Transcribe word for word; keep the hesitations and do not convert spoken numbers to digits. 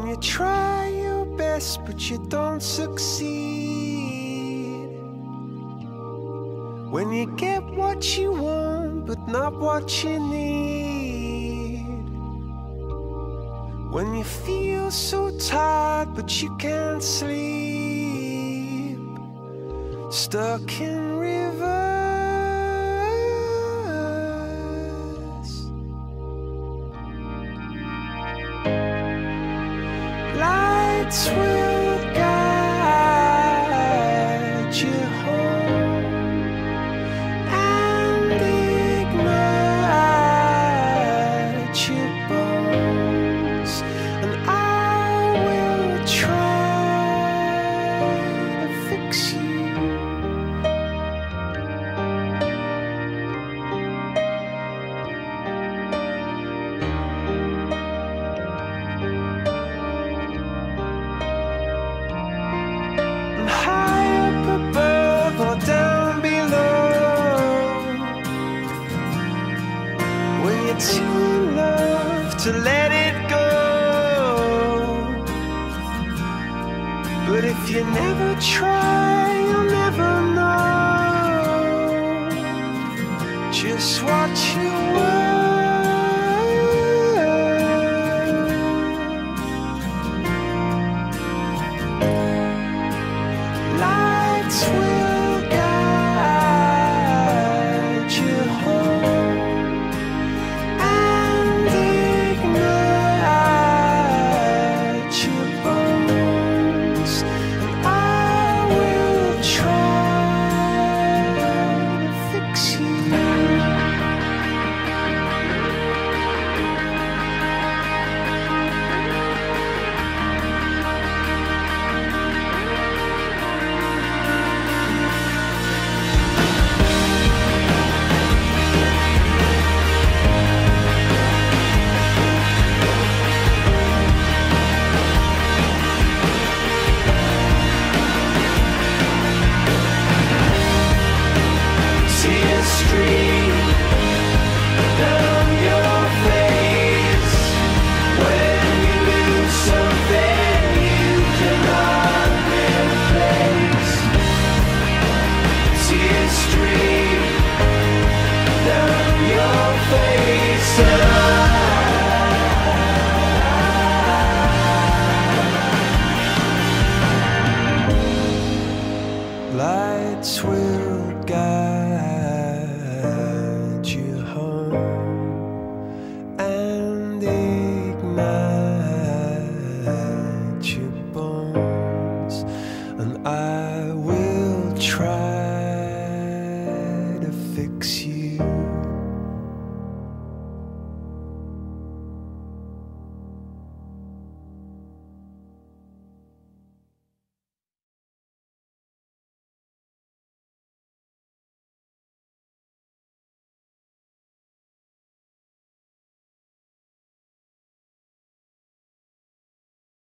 you try your best but you don't succeed, when you get what you want but not what you need, when you feel so tired but you can't sleep, stuck in reverse. Lights will guide you home and ignite your bones, and I will try to fix you. To love, to let it go, but if you never try, you'll never know just what you were. Lights will guide you home lights will guide you home and ignite your bones, and I will try to fix you.